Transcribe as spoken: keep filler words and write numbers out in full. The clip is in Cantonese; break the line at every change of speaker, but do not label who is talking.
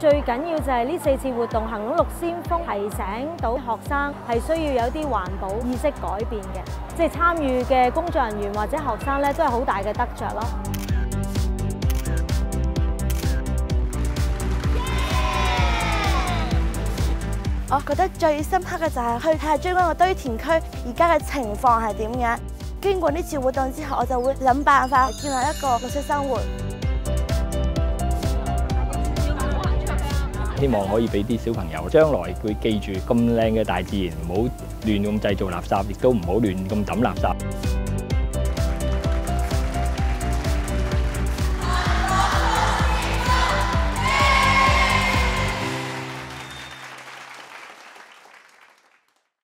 最緊要就係呢四次活動行動六先鋒，提醒到學生係需要有啲環保意識改變嘅，即係參與嘅工作人員或者學生咧都係好大嘅得着咯。
我覺得最深刻嘅就係去睇下將軍澳堆填區而家嘅情況係點樣。經過呢次活動之後，我就會諗辦法建立一個綠色生活。
希望可以俾啲小朋友將來會記住咁靚嘅大自然，唔好亂咁製造垃圾，亦都唔好亂咁抌垃圾。